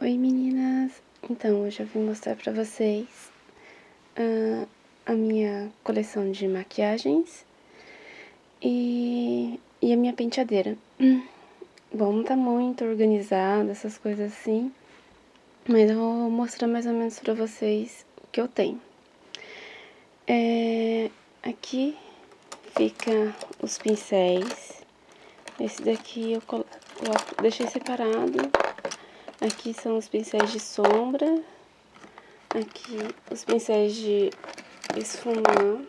Oi meninas, então hoje eu vim mostrar pra vocês a minha coleção de maquiagens e a minha penteadeira. Bom, não tá muito organizada, essas coisas assim, mas eu vou mostrar mais ou menos pra vocês o que eu tenho. Aqui fica os pincéis, esse daqui eu deixei separado. Aqui são os pincéis de sombra, aqui os pincéis de esfumar,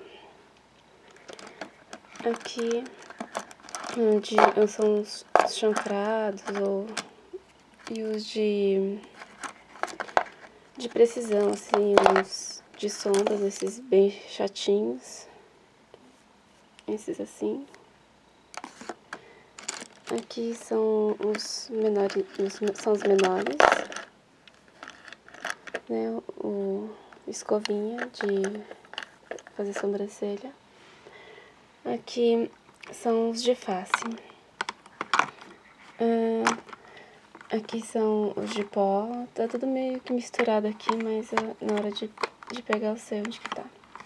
aqui onde são os chanfrados e os de precisão, assim, uns de sombras, esses bem chatinhos, esses assim. Aqui são os menores, né, o escovinha de fazer sobrancelha. Aqui são os de face. Aqui são os de pó, tá tudo meio que misturado aqui, mas na hora de pegar eu sei onde que tá.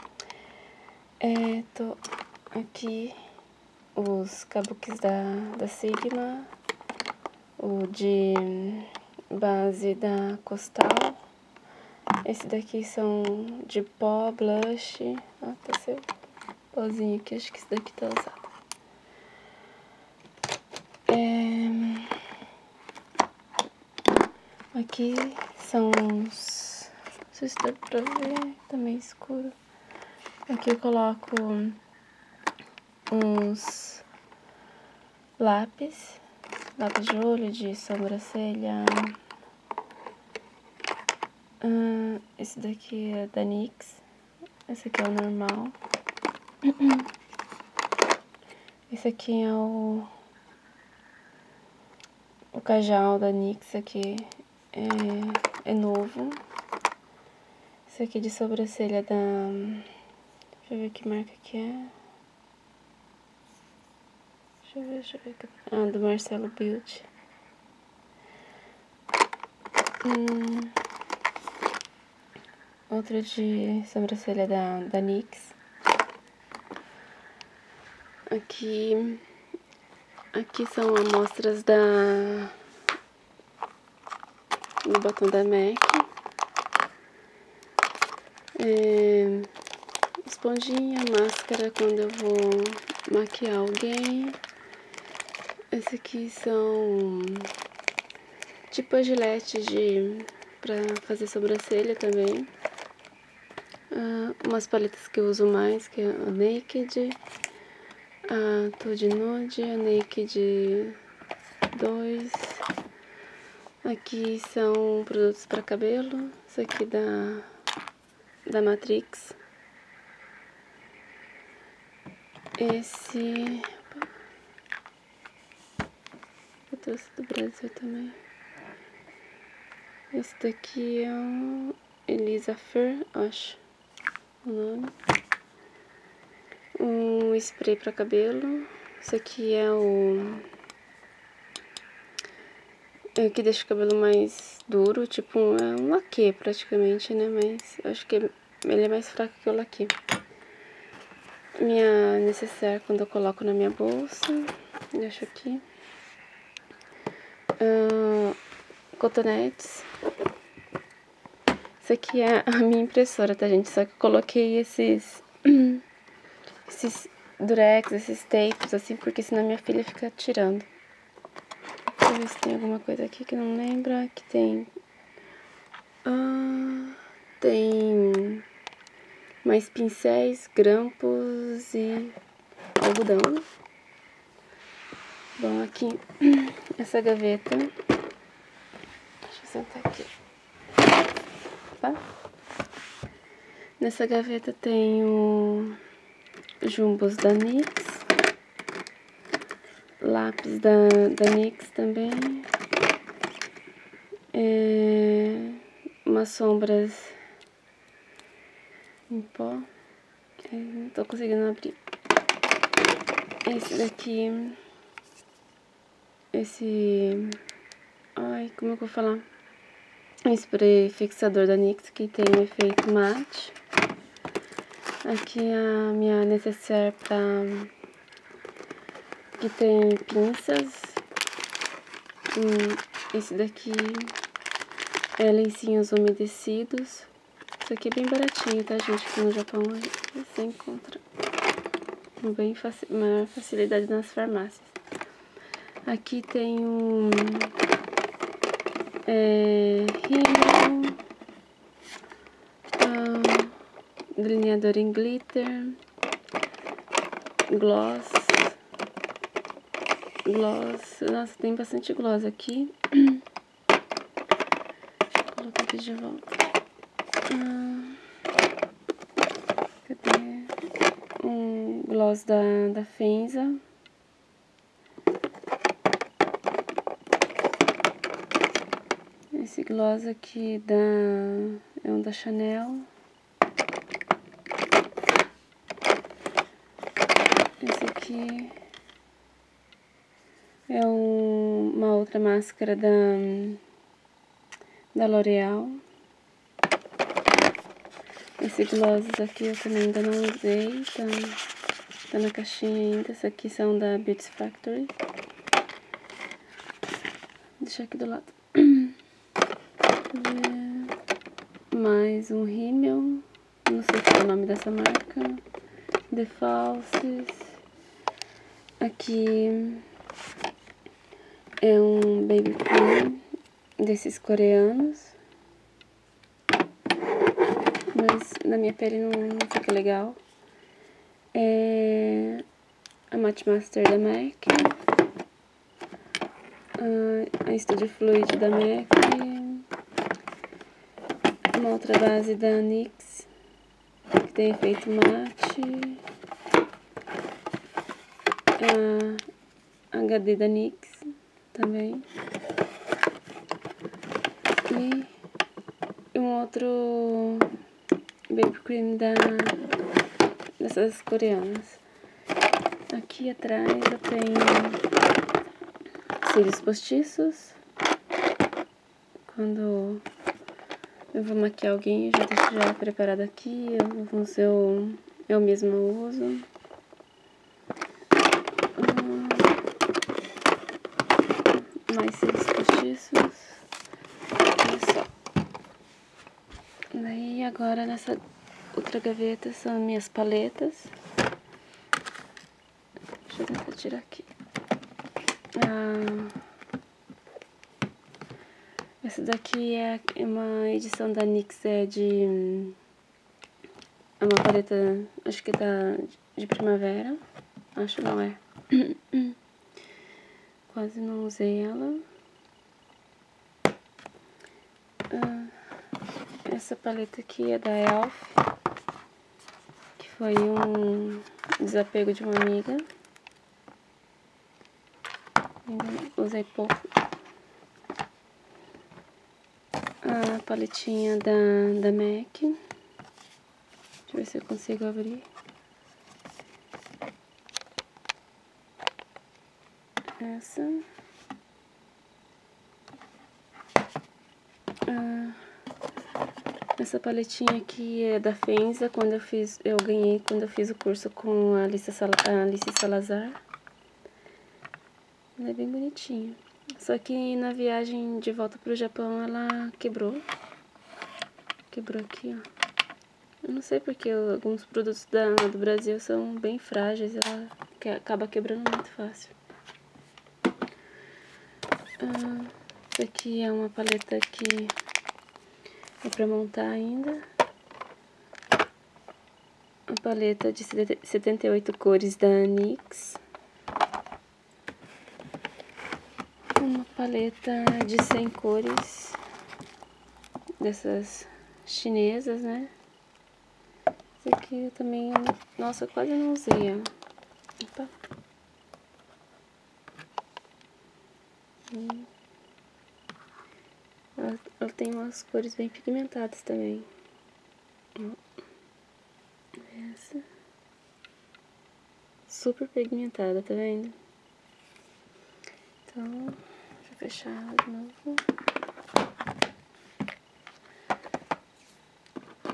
Tô aqui os kabuks da Sigma, o de base da Costal. Esse daqui são de pó, blush. Ó, tá seu pozinho aqui, acho que esse daqui tá usado. Aqui são uns... Não sei se dá pra ver, tá meio escuro. Aqui eu coloco uns lápis de olho, de sobrancelha. Esse daqui é da NYX, esse aqui é o normal. Esse aqui é o Kajal da NYX, aqui é novo. Esse aqui de sobrancelha da... Deixa eu ver que marca que é. Deixa eu ver. Ah, do Marcelo Beauty. Outro de sobrancelha da NYX. Aqui são amostras do batom da MAC. Esponjinha, máscara quando eu vou maquiar alguém. Esse aqui são tipo a gilete pra fazer sobrancelha também. Umas paletas que eu uso mais, que é a Naked, a Tude Nude, a Naked 2. Aqui são produtos para cabelo, isso aqui da Matrix. Esse eu trouxe do Brasil também. Esse daqui é o Elisa Fer, acho o nome. Um spray para cabelo. Esse aqui é o que deixa o cabelo mais duro, tipo é um laque praticamente, né? Mas eu acho que ele é mais fraco que o laque. Minha necessaire quando eu coloco na minha bolsa, deixo aqui. Cotonetes. Isso aqui é a minha impressora, tá, gente? Só que eu coloquei esses durex, esses tapes, assim, porque senão minha filha fica tirando. Deixa eu ver se tem alguma coisa aqui que não lembra. Aqui tem... tem mais pincéis, grampos e algodão. Bom, aqui, essa gaveta. Deixa eu sentar aqui. Tá? Nessa gaveta tem o jumbos da NYX, lápis da NYX também, umas sombras em pó, não tô conseguindo abrir. Esse daqui, ai, como é que eu vou falar? spray fixador da NYX, que tem um efeito mate. Aqui a minha necessaire que tem pinças. Esse daqui é lencinhos umedecidos. Isso aqui é bem baratinho, tá, gente? Aqui no Japão você encontra com maior facilidade nas farmácias. Aqui tem um rímel, delineador em glitter, gloss. Nossa, tem bastante gloss aqui. Deixa eu colocar aqui de volta. Cadê? Um gloss da Fenza. Esse gloss aqui é um da Chanel. Esse aqui é uma outra máscara da L'Oréal. Esse gloss aqui eu também ainda não usei, tá na caixinha ainda. Esses aqui são da Beauty Factory. Vou deixar aqui do lado. Mais um rímel, não sei se é o nome dessa marca. The Falsies. Aqui é um baby cream desses coreanos, mas na minha pele não fica legal. É a Matte Master da MAC, a Studio Fluid da MAC, uma outra base da NYX que tem efeito mate, a HD da NYX também, e um outro baby cream dessas coreanas. Aqui atrás eu tenho cílios postiços. Quando eu vou maquiar alguém, eu já deixo já preparado aqui. Eu mesma uso. Mais cílios postiços. Olha só. Daí agora nessa outra gaveta são minhas paletas. Deixa eu tentar tirar aqui. Essa daqui é uma edição da NYX, é uma paleta, acho que de primavera. Acho, não é. Quase não usei ela. Essa paleta aqui é da Elf, que foi um desapego de uma amiga. Usei pouco. A paletinha da MAC. Deixa eu ver se eu consigo abrir. Essa paletinha aqui é da Fenza, eu ganhei quando eu fiz o curso com a Alice Salazar. Ela é bem bonitinha. Só que na viagem de volta pro Japão ela quebrou. Quebrou aqui, ó. Eu não sei porque alguns produtos do Brasil são bem frágeis, ela acaba quebrando muito fácil. Essa aqui é uma paleta que é pra montar ainda. A paleta de 78 cores da NYX. Uma paleta de 100 cores dessas chinesas, né? Essa aqui eu também, nossa, eu quase não usei ela. Opa. Ela tem umas cores bem pigmentadas também. Essa. Super pigmentada, tá vendo? Então, deixa eu fechar ela de novo.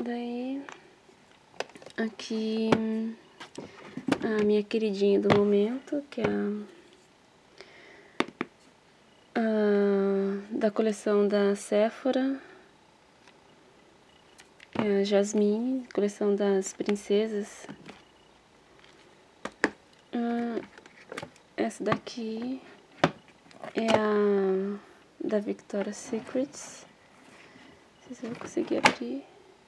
Daí, aqui, a minha queridinha do momento, que é da coleção da Sephora, é a Jasmine, coleção das princesas. Essa daqui é a da Victoria's Secrets. Não sei se eu vou conseguir abrir.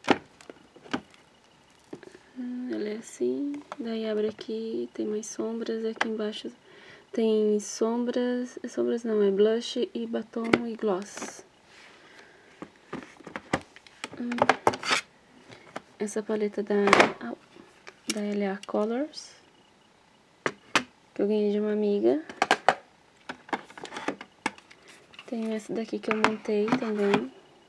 Ela é assim, daí abre aqui, tem mais sombras, aqui embaixo tem sombras não, é blush e batom e gloss. Essa paleta da LA Colors, que eu ganhei de uma amiga. Tem essa daqui que eu montei também,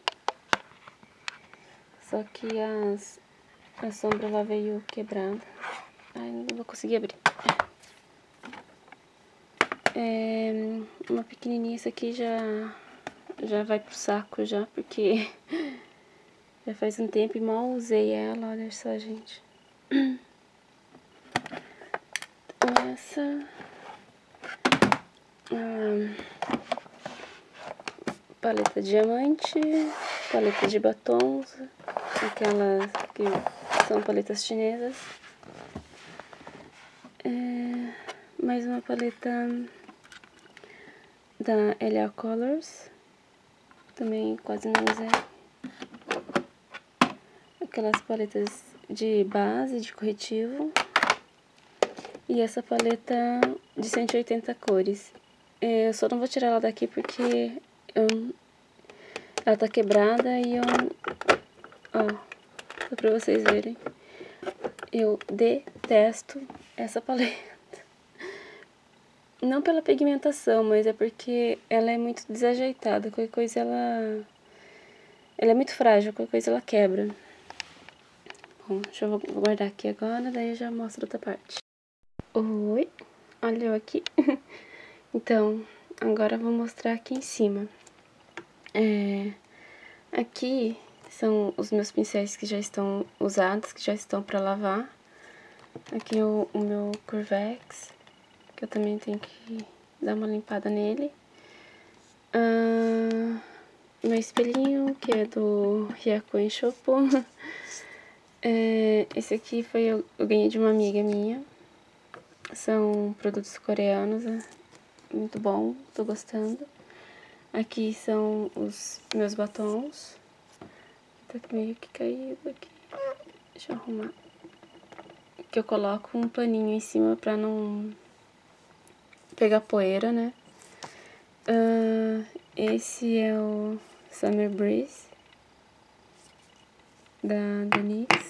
só que a sombra lá veio quebrada. Ai, não vou conseguir abrir. Uma pequenininha, essa aqui já vai pro saco já, porque já faz um tempo e mal usei ela, olha só, gente. Essa paleta diamante, paleta de batons, aquelas que são paletas chinesas. Mais uma paleta da LA Colors, também quase não usei. Aquelas paletas de base, de corretivo. E essa paleta de 180 cores. Eu só não vou tirar ela daqui porque ela tá quebrada e ó, só pra vocês verem. Eu detesto essa paleta. Não pela pigmentação, mas é porque ela é muito desajeitada. Qualquer coisa ela é muito frágil, qualquer coisa ela quebra. Bom, deixa eu guardar aqui agora, daí eu já mostro outra parte. Oi, olha eu aqui. Então, agora eu vou mostrar aqui em cima. Aqui são os meus pincéis que já estão usados, que já estão pra lavar. Aqui o meu Curvex, que eu também tenho que dar uma limpada nele. Meu espelhinho, que é do Hyakuin Shoppo. Esse aqui eu ganhei de uma amiga minha. São produtos coreanos, muito bom, tô gostando. Aqui são os meus batons. Tá meio que caído aqui. Deixa eu arrumar. Que eu coloco um paninho em cima pra não pegar poeira, né? Esse é o Summer Breeze da NYX.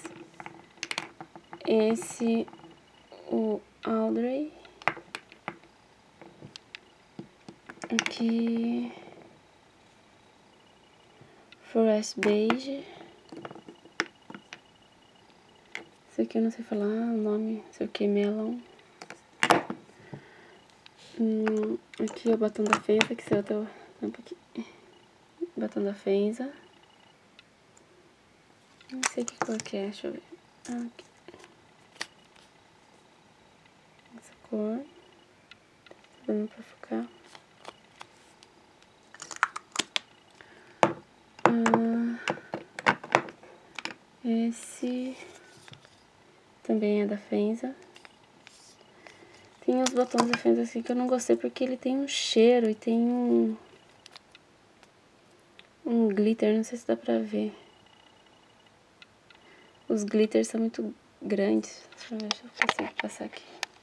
Esse o Audrey. Aqui Forest Beige. Esse aqui eu não sei falar o nome, não sei o que, Melon. Aqui é o batom da Fenza, que se eu tô um pouquinho. Batom da Fenza. Não sei que cor que é, deixa eu ver. Aqui. Essa cor. Tá dando pra focar. Esse também é da Fenza. Tem os botões da Fenza assim que eu não gostei porque ele tem um cheiro e tem um glitter, não sei se dá pra ver. Os glitters são muito grandes. Deixa eu ver se eu consigo passar aqui.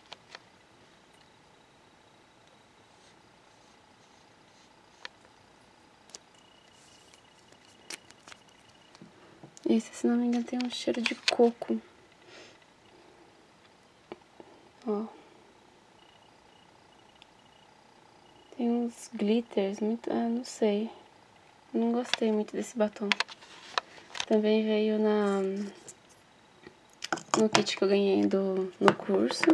Esse, se não me engano, tem um cheiro de coco. Ó. Tem uns glitters, muito... não sei. Não gostei muito desse batom. Também veio no kit que eu ganhei no curso.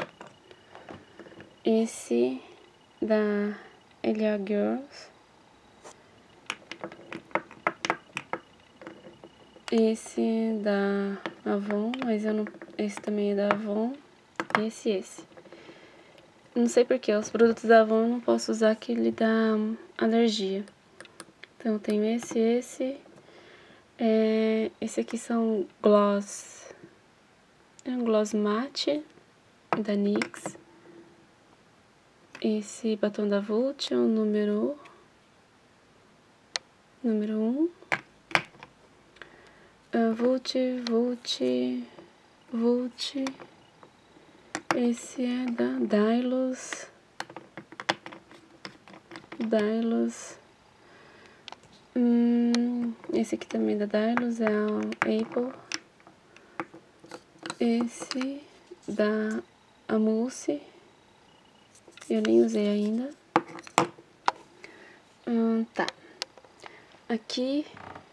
Esse da LA Girls. esse da Avon, mas eu não... Esse também é da Avon. Esse. Não sei porque os produtos da Avon eu não posso usar, que ele dá alergia. Então eu tenho esse. Esse aqui são gloss. É um gloss mate da NYX. Esse batom da Vult é o número 1. Vult. Esse é da Dylos. Esse aqui também é da Dylos, é o Apple. Esse da Amulse, eu nem usei ainda. Tá. Aqui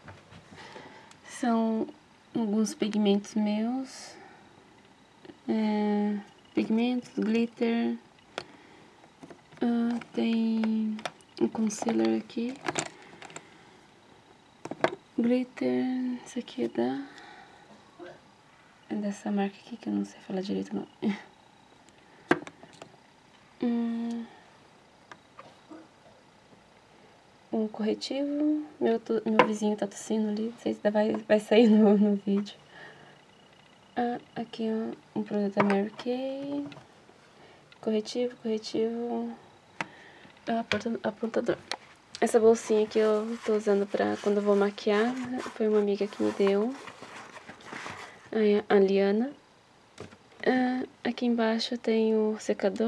são alguns pigmentos meus. Pigmentos, glitter. Tem um concealer aqui. Glitter, isso aqui é dessa marca aqui que eu não sei falar direito não. Um corretivo. Meu vizinho tá tossindo ali, não sei se vai sair no vídeo. Aqui um produto da Mary Kay. Corretivo. Apontador. Essa bolsinha que eu tô usando pra quando eu vou maquiar, foi uma amiga que me deu, a Liana. Aqui embaixo tem o secador,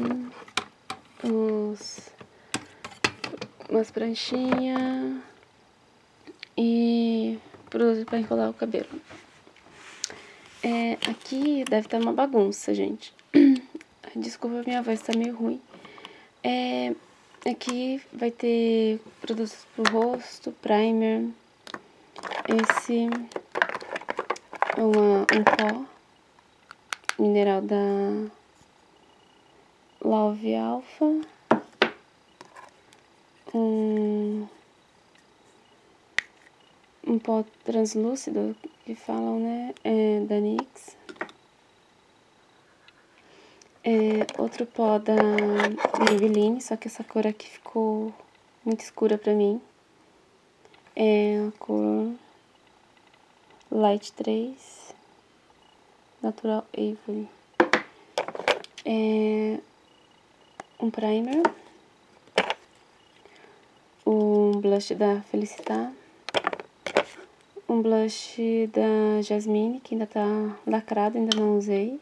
umas pranchinhas e produto pra enrolar o cabelo. Aqui deve estar uma bagunça, gente. Desculpa, minha voz tá meio ruim. Aqui vai ter produtos pro rosto, primer. Esse é um pó mineral da Love Alpha. Um pó translúcido que falam, né? Da NYX. Outro pó da Maybelline, só que essa cor aqui ficou muito escura pra mim. É a cor Light 3, Natural Avery. Um primer. Um blush da Felicitar. Um blush da Jasmine, que ainda tá lacrado, ainda não usei.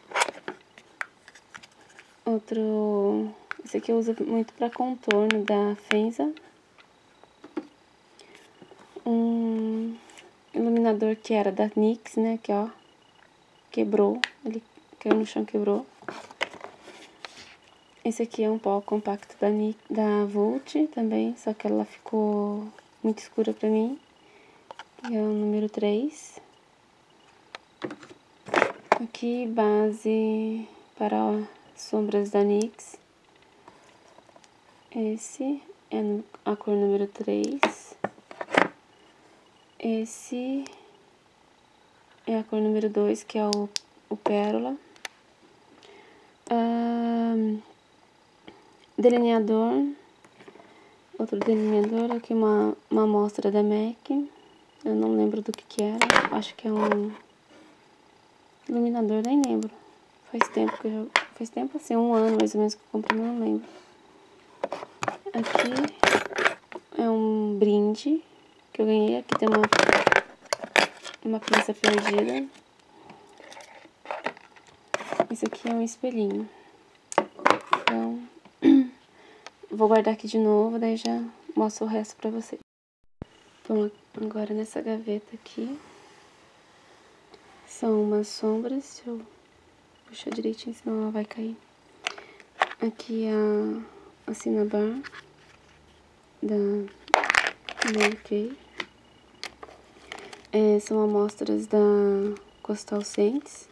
Esse aqui eu uso muito pra contorno, da Fenza. Um iluminador que era da NYX, né, que ó, quebrou, ele caiu no chão, quebrou. Esse aqui é um pó compacto da Vult também, só que ela ficou muito escura pra mim. É o número 3. Aqui, base para sombras da NYX. Esse é a cor número 3. Esse é a cor número 2, que é o Pérola. Delineador. Outro delineador, aqui uma amostra da MAC. Eu não lembro do que era. Acho que é um iluminador, nem lembro. Faz tempo assim, 1 ano mais ou menos que eu comprei, mas não lembro. Aqui é um brinde que eu ganhei. Aqui tem uma pinça perdida. Esse aqui é um espelhinho. Então, vou guardar aqui de novo, daí já mostro o resto pra vocês. Bom, agora nessa gaveta aqui são umas sombras. Deixa eu puxar direitinho, senão ela vai cair. Aqui a Cinnabar da Mary Kay. São amostras da Coastal Scents.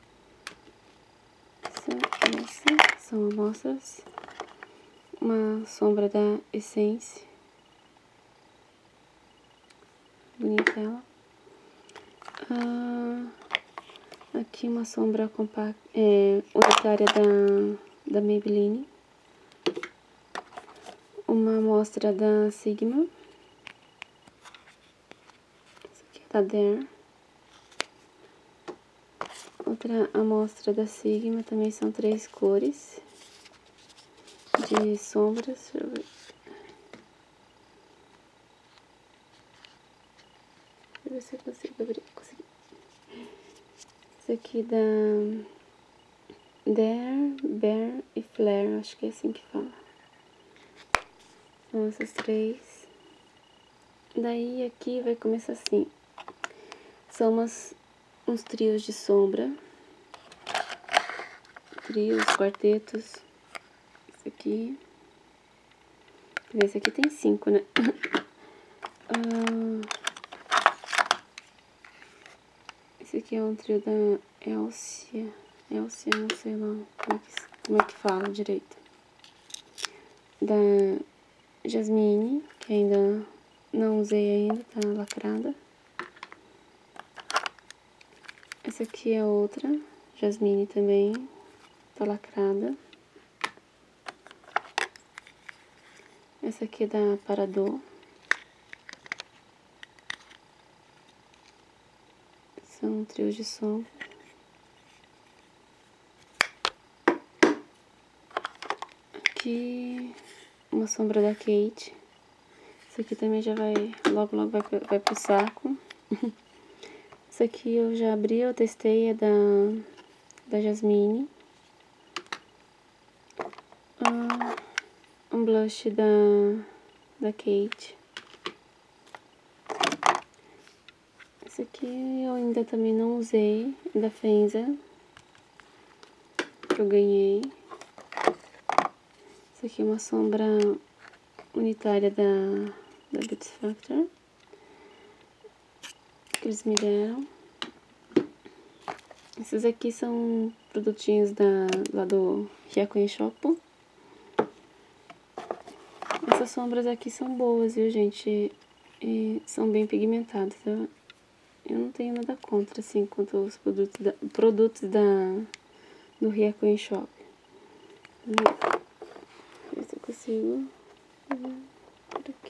São amostras. Uma sombra da Essence. Bonita ela. Aqui uma sombra compacta, unitária da Maybelline. Uma amostra da Sigma. Essa aqui é da Dare. Outra amostra da Sigma, também são 3 cores de sombras. Deixa eu ver. Deixa eu ver se eu consigo abrir. Consegui. Esse aqui da Dare, Bear e Flare, acho que é assim que fala. São essas 3. Daí aqui vai começar assim. São uns trios de sombra. Trios, quartetos. Esse aqui. Esse aqui tem 5, né? Esse aqui é um trio da Elcia. Elcia, não sei lá como é que fala direito. Da Jasmine, que ainda não usei ainda, tá lacrada. Essa aqui é outra, Jasmine também, tá lacrada. Essa aqui é da Parador. São trios de sombra. Aqui uma sombra da Kate. Essa aqui também já vai, logo vai pro saco. Essa aqui eu já abri, eu testei, é da Jasmine. Um blush da Kate. Esse aqui eu ainda também não usei, da Fenza, que eu ganhei. Essa aqui é uma sombra unitária da Beauty Factor, que eles me deram. Esses aqui são produtinhos lá do Riachuelo Shop. Essas sombras aqui são boas, viu, gente? E são bem pigmentadas. Eu não tenho nada contra, assim, quanto aos produtos do Riachuelo Shop. Ver se eu consigo. Por aqui.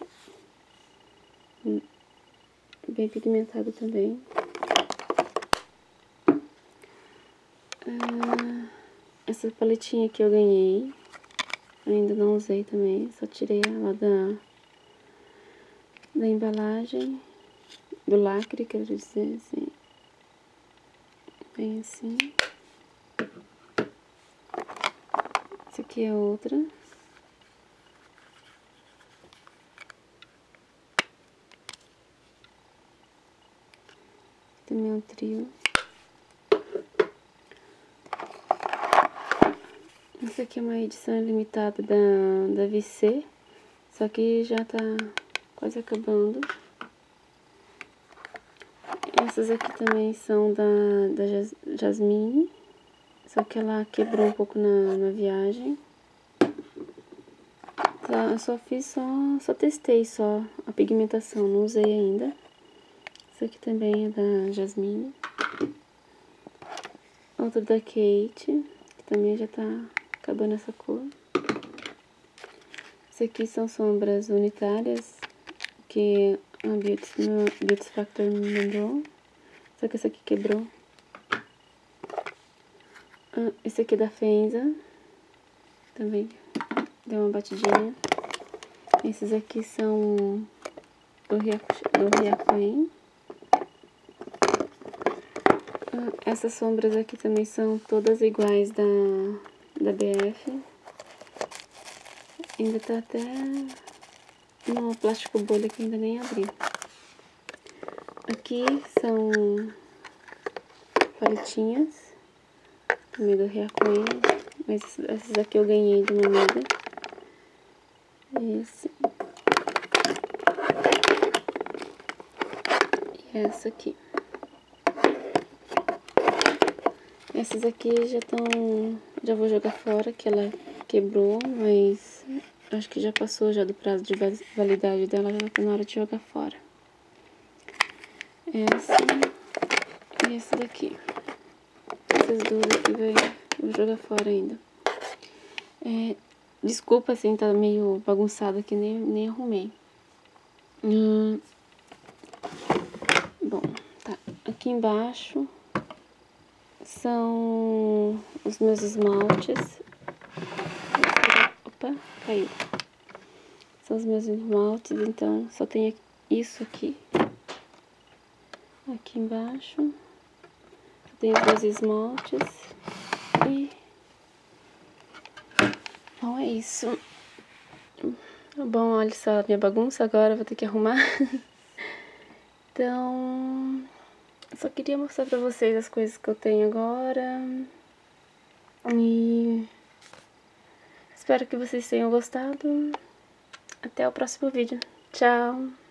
Bem pigmentado também. Essa paletinha que eu ganhei, ainda não usei também, só tirei ela da embalagem, do lacre, quero dizer, assim, bem assim. Essa aqui é outra. Também é um trio. Essa aqui é uma edição limitada da VC, só que já tá quase acabando. Essas aqui também são da Jasmine, só que ela quebrou um pouco na viagem. Eu só fiz, só testei só a pigmentação, não usei ainda. Essa aqui também é da Jasmine. Outra da Kate, que também já tá acabando essa cor. Essa aqui são sombras unitárias, que a Beauty Factor me mandou. Só que essa aqui quebrou. Esse aqui é da Fenza. Também deu uma batidinha. Esses aqui são do Riachuelo. Essas sombras aqui também são todas iguais da BF. Ainda tá até no plástico bolha que ainda nem abri. Aqui são paletinhas, também do Riachuelo, mas essas aqui eu ganhei de uma amiga. Esse. E essa aqui. Essas aqui já vou jogar fora, que ela quebrou, mas acho que já passou já do prazo de validade dela, já tá na hora de jogar fora. Essa. E esse daqui. Essas duas aqui, vou jogar fora ainda. Desculpa, assim, tá meio bagunçado aqui, nem arrumei. Bom, tá. Aqui embaixo são os meus esmaltes. Opa, caiu. São os meus esmaltes, então só tem isso aqui. Aqui embaixo tem os meus esmaltes. E... bom, é isso. Bom, olha só a minha bagunça agora, vou ter que arrumar. Então, só queria mostrar pra vocês as coisas que eu tenho agora. E espero que vocês tenham gostado. Até o próximo vídeo. Tchau!